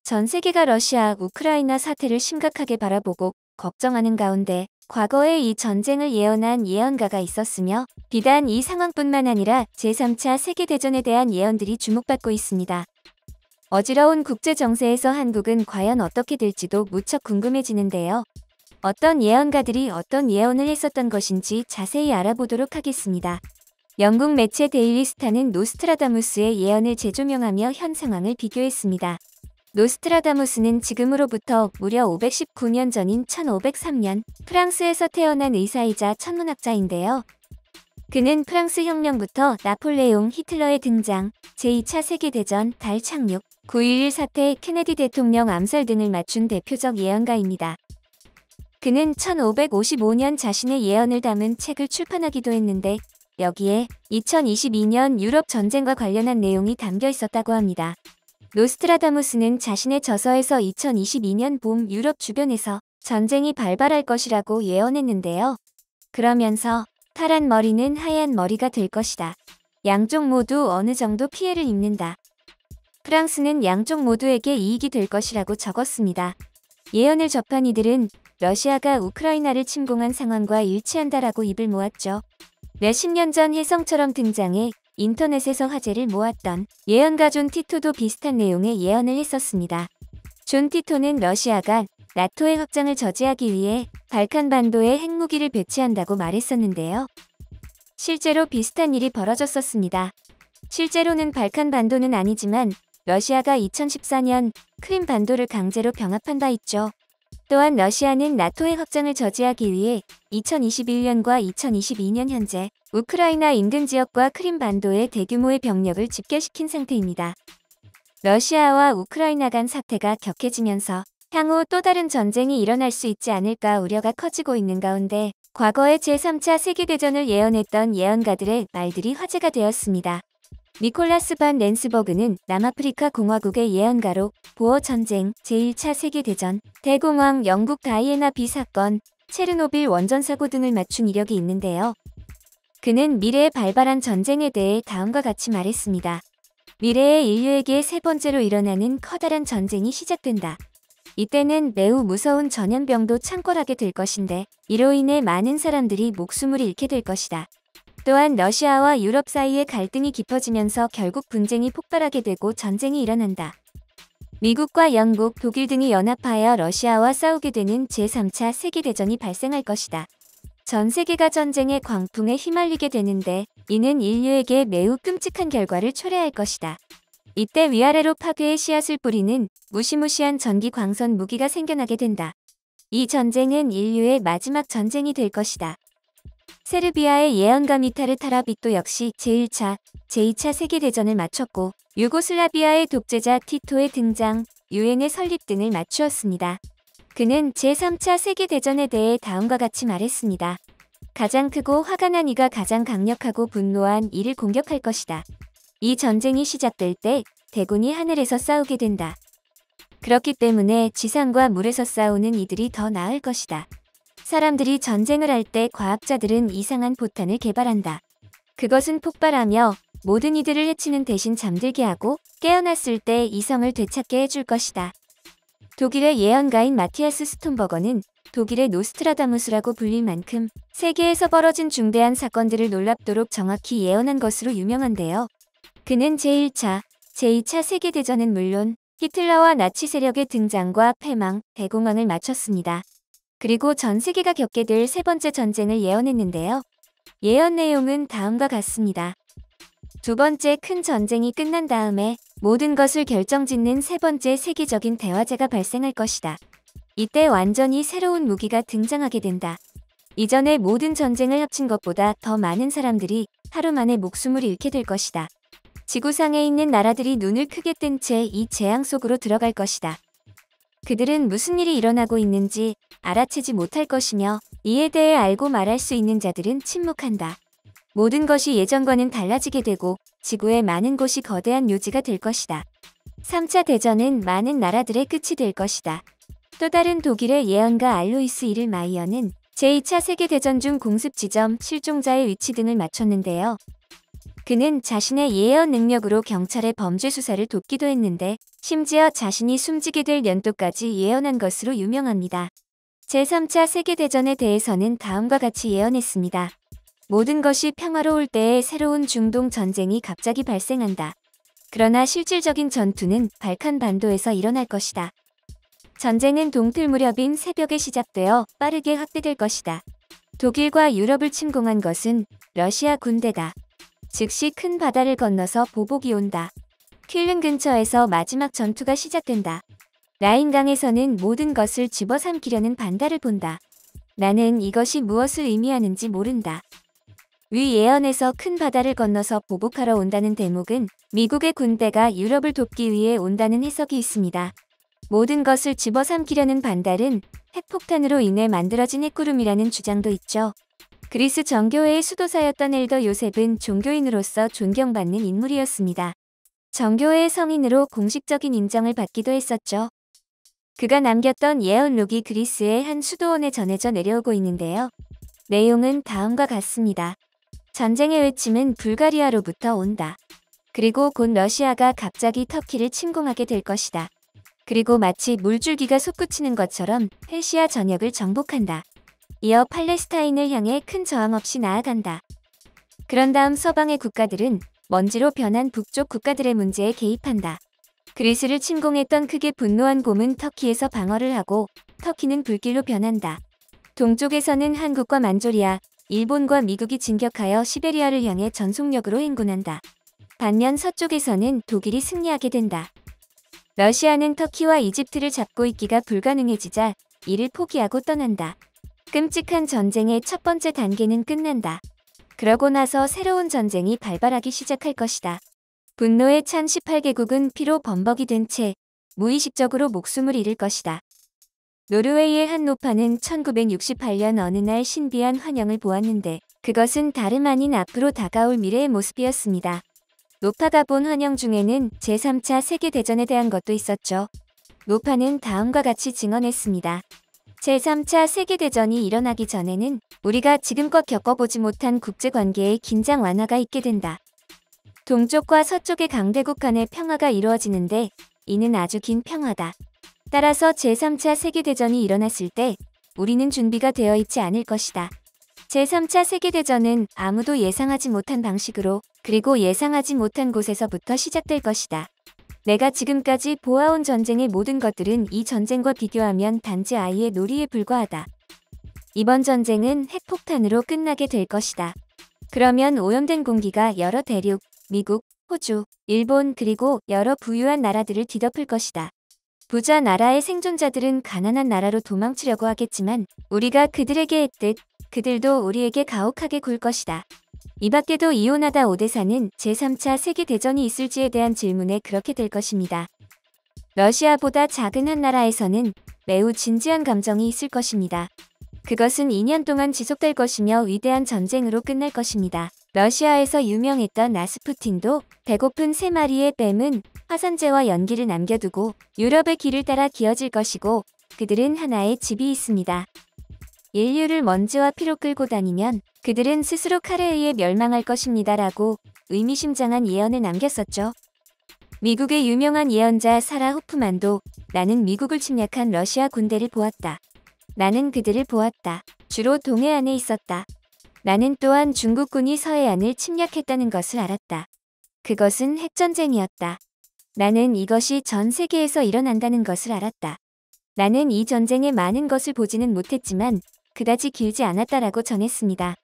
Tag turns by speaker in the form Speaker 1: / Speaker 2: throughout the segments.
Speaker 1: 전 세계가 러시아, 우크라이나 사태를 심각하게 바라보고 걱정하는 가운데 과거에 이 전쟁을 예언한 예언가가 있었으며 비단 이 상황뿐만 아니라 제3차 세계대전에 대한 예언들이 주목받고 있습니다. 어지러운 국제 정세에서 한국은 과연 어떻게 될지도 무척 궁금해지는데요. 어떤 예언가들이 어떤 예언을 했었던 것인지 자세히 알아보도록 하겠습니다. 영국 매체 데일리 스타는 노스트라다무스의 예언을 재조명하며 현 상황을 비교했습니다. 노스트라다무스는 지금으로부터 무려 519년 전인 1503년 프랑스에서 태어난 의사이자 천문학자인데요. 그는 프랑스 혁명부터 나폴레옹, 히틀러의 등장, 제2차 세계대전, 달 착륙, 9.11 사태, 케네디 대통령 암살 등을 맞춘 대표적 예언가입니다. 그는 1555년 자신의 예언을 담은 책을 출판하기도 했는데 여기에 2022년 유럽 전쟁과 관련한 내용이 담겨 있었다고 합니다. 노스트라다무스는 자신의 저서에서 2022년 봄 유럽 주변에서 전쟁이 발발할 것이라고 예언했는데요. 그러면서 파란 머리는 하얀 머리가 될 것이다. 양쪽 모두 어느 정도 피해를 입는다. 프랑스는 양쪽 모두에게 이익이 될 것이라고 적었습니다. 예언을 접한 이들은 러시아가 우크라이나를 침공한 상황과 일치한다라고 입을 모았죠. 몇십 년 전 혜성처럼 등장해 인터넷에서 화제를 모았던 예언가 존 티토도 비슷한 내용의 예언을 했었습니다. 존 티토는 러시아가 나토의 확장을 저지하기 위해 발칸 반도에 핵무기를 배치한다고 말했었는데요. 실제로 비슷한 일이 벌어졌었습니다. 실제로는 발칸 반도는 아니지만 러시아가 2014년 크림 반도를 강제로 병합한 바 있죠. 또한 러시아는 나토의 확장을 저지하기 위해 2021년과 2022년 현재 우크라이나 인근 지역과 크림 반도에 대규모의 병력을 집결시킨 상태입니다. 러시아와 우크라이나 간 사태가 격해지면서 향후 또 다른 전쟁이 일어날 수 있지 않을까 우려가 커지고 있는 가운데 과거의 제3차 세계대전을 예언했던 예언가들의 말들이 화제가 되었습니다. 니콜라스 반 렌스버그는 남아프리카 공화국의 예언가로 보어 전쟁, 제1차 세계대전, 대공황, 영국 다이애나 비 사건, 체르노빌 원전 사고 등을 맞춘 이력이 있는데요. 그는 미래에 발발한 전쟁에 대해 다음과 같이 말했습니다. 미래의 인류에게 세 번째로 일어나는 커다란 전쟁이 시작된다. 이때는 매우 무서운 전염병도 창궐하게 될 것인데 이로 인해 많은 사람들이 목숨을 잃게 될 것이다. 또한 러시아와 유럽 사이의 갈등이 깊어지면서 결국 분쟁이 폭발하게 되고 전쟁이 일어난다. 미국과 영국, 독일 등이 연합하여 러시아와 싸우게 되는 제3차 세계대전이 발생할 것이다. 전 세계가 전쟁의 광풍에 휘말리게 되는데 이는 인류에게 매우 끔찍한 결과를 초래할 것이다. 이때 위아래로 파괴의 씨앗을 뿌리는 무시무시한 전기 광선 무기가 생겨나게 된다. 이 전쟁은 인류의 마지막 전쟁이 될 것이다. 세르비아의 예언가 미타르 타라빗도 역시 제1차, 제2차 세계대전을 맞췄고 유고슬라비아의 독재자 티토의 등장, 유엔의 설립 등을 맞추었습니다. 그는 제3차 세계대전에 대해 다음과 같이 말했습니다. 가장 크고 화가 난 이가 가장 강력하고 분노한 이를 공격할 것이다. 이 전쟁이 시작될 때 대군이 하늘에서 싸우게 된다. 그렇기 때문에 지상과 물에서 싸우는 이들이 더 나을 것이다. 사람들이 전쟁을 할 때 과학자들은 이상한 포탄을 개발한다. 그것은 폭발하며 모든 이들을 해치는 대신 잠들게 하고 깨어났을 때 이성을 되찾게 해줄 것이다. 독일의 예언가인 마티아스 스톤버거는 독일의 노스트라다무스라고 불릴 만큼 세계에서 벌어진 중대한 사건들을 놀랍도록 정확히 예언한 것으로 유명한데요. 그는 제1차, 제2차 세계대전은 물론 히틀러와 나치 세력의 등장과 패망, 대공황을 맞췄습니다. 그리고 전 세계가 겪게 될 세 번째 전쟁을 예언했는데요. 예언 내용은 다음과 같습니다. 두 번째 큰 전쟁이 끝난 다음에 모든 것을 결정짓는 세 번째 세계적인 대화제가 발생할 것이다. 이때 완전히 새로운 무기가 등장하게 된다. 이전의 모든 전쟁을 합친 것보다 더 많은 사람들이 하루 만에 목숨을 잃게 될 것이다. 지구상에 있는 나라들이 눈을 크게 뜬 채 이 재앙 속으로 들어갈 것이다. 그들은 무슨 일이 일어나고 있는지 알아채지 못할 것이며 이에 대해 알고 말할 수 있는 자들은 침묵한다. 모든 것이 예전과는 달라지게 되고 지구의 많은 곳이 거대한 묘지가 될 것이다. 3차 대전은 많은 나라들의 끝이 될 것이다. 또 다른 독일의 예언가 알로이스 이를 마이어는 제2차 세계대전 중 공습 지점, 실종자의 위치 등을 맞췄는데요. 그는 자신의 예언 능력으로 경찰의 범죄 수사를 돕기도 했는데 심지어 자신이 숨지게 될 연도까지 예언한 것으로 유명합니다. 제3차 세계대전에 대해서는 다음과 같이 예언했습니다. 모든 것이 평화로울 때에 새로운 중동 전쟁이 갑자기 발생한다. 그러나 실질적인 전투는 발칸 반도에서 일어날 것이다. 전쟁은 동틀 무렵인 새벽에 시작되어 빠르게 확대될 것이다. 독일과 유럽을 침공한 것은 러시아 군대다. 즉시 큰 바다를 건너서 보복이 온다. 퀼른 근처에서 마지막 전투가 시작된다. 라인강에서는 모든 것을 집어삼키려는 반달을 본다. 나는 이것이 무엇을 의미하는지 모른다. 위 예언에서 큰 바다를 건너서 보복하러 온다는 대목은 미국의 군대가 유럽을 돕기 위해 온다는 해석이 있습니다. 모든 것을 집어삼키려는 반달은 핵폭탄으로 인해 만들어진 핵구름이라는 주장도 있죠. 그리스 정교회의 수도사였던 엘더 요셉은 종교인으로서 존경받는 인물이었습니다. 정교회의 성인으로 공식적인 인정을 받기도 했었죠. 그가 남겼던 예언록이 그리스의 한 수도원에 전해져 내려오고 있는데요. 내용은 다음과 같습니다. 전쟁의 외침은 불가리아로부터 온다. 그리고 곧 러시아가 갑자기 터키를 침공하게 될 것이다. 그리고 마치 물줄기가 솟구치는 것처럼 페르시아 전역을 정복한다. 이어 팔레스타인을 향해 큰 저항 없이 나아간다. 그런 다음 서방의 국가들은 먼지로 변한 북쪽 국가들의 문제에 개입한다. 그리스를 침공했던 크게 분노한 곰은 터키에서 방어를 하고 터키는 불길로 변한다. 동쪽에서는 한국과 만조리아, 일본과 미국이 진격하여 시베리아를 향해 전속력으로 행군한다. 반면 서쪽에서는 독일이 승리하게 된다. 러시아는 터키와 이집트를 잡고 있기가 불가능해지자 이를 포기하고 떠난다. 끔찍한 전쟁의 첫 번째 단계는 끝난다. 그러고 나서 새로운 전쟁이 발발하기 시작할 것이다. 분노에 찬 18개국은 피로 범벅이 된 채 무의식적으로 목숨을 잃을 것이다. 노르웨이의 한 노파는 1968년 어느 날 신비한 환영을 보았는데 그것은 다름 아닌 앞으로 다가올 미래의 모습이었습니다. 노파가 본 환영 중에는 제3차 세계대전에 대한 것도 있었죠. 노파는 다음과 같이 증언했습니다. 제3차 세계대전이 일어나기 전에는 우리가 지금껏 겪어보지 못한 국제관계의 긴장 완화가 있게 된다. 동쪽과 서쪽의 강대국 간의 평화가 이루어지는데 이는 아주 긴 평화다. 따라서 제3차 세계대전이 일어났을 때 우리는 준비가 되어 있지 않을 것이다. 제3차 세계대전은 아무도 예상하지 못한 방식으로 그리고 예상하지 못한 곳에서부터 시작될 것이다. 내가 지금까지 보아온 전쟁의 모든 것들은 이 전쟁과 비교하면 단지 아이의 놀이에 불과하다. 이번 전쟁은 핵폭탄으로 끝나게 될 것이다. 그러면 오염된 공기가 여러 대륙, 미국, 호주, 일본 그리고 여러 부유한 나라들을 뒤덮을 것이다. 부자 나라의 생존자들은 가난한 나라로 도망치려고 하겠지만 우리가 그들에게 했듯 그들도 우리에게 가혹하게 굴 것이다. 이 밖에도 이오나다 오데사는 제3차 세계대전이 있을지에 대한 질문에 그렇게 될 것입니다. 러시아보다 작은 한 나라에서는 매우 진지한 감정이 있을 것입니다. 그것은 2년 동안 지속될 것이며 위대한 전쟁으로 끝날 것입니다. 러시아에서 유명했던 라스푸틴도 배고픈 3마리의 뱀은 화산재와 연기를 남겨두고 유럽의 길을 따라 기어질 것이고 그들은 하나의 집이 있습니다. 인류를 먼지와 피로 끌고 다니면 그들은 스스로 칼에 의해 멸망할 것입니다. 라고 의미심장한 예언을 남겼었죠. 미국의 유명한 예언자 사라 호프만도 나는 미국을 침략한 러시아 군대를 보았다. 나는 그들을 보았다. 주로 동해안에 있었다. 나는 또한 중국군이 서해안을 침략했다는 것을 알았다. 그것은 핵전쟁이었다. 나는 이것이 전 세계에서 일어난다는 것을 알았다. 나는 이 전쟁의 많은 것을 보지는 못했지만 그다지 길지 않았다라고 전했습니다.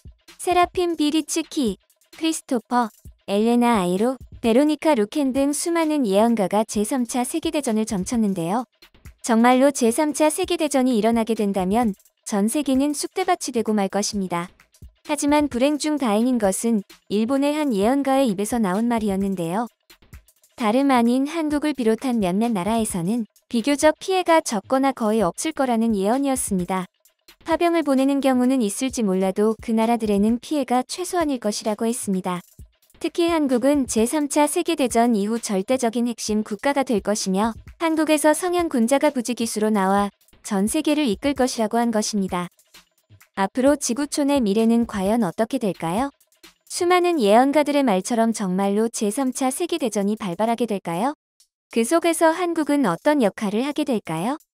Speaker 1: 세라핌 비리츠키, 크리스토퍼, 엘레나 아이로, 베로니카 루켄 등 수많은 예언가가 제3차 세계대전을 점쳤는데요. 정말로 제3차 세계대전이 일어나게 된다면 전 세계는 쑥대밭이 되고 말 것입니다. 하지만 불행 중 다행인 것은 일본의 한 예언가의 입에서 나온 말이었는데요. 다름 아닌 한국을 비롯한 몇몇 나라에서는 비교적 피해가 적거나 거의 없을 거라는 예언이었습니다. 파병을 보내는 경우는 있을지 몰라도 그 나라들에는 피해가 최소한일 것이라고 했습니다. 특히 한국은 제3차 세계대전 이후 절대적인 핵심 국가가 될 것이며 한국에서 성현 군자가 부지기수로 나와 전 세계를 이끌 것이라고 한 것입니다. 앞으로 지구촌의 미래는 과연 어떻게 될까요? 수많은 예언가들의 말처럼 정말로 제3차 세계대전이 발발하게 될까요? 그 속에서 한국은 어떤 역할을 하게 될까요?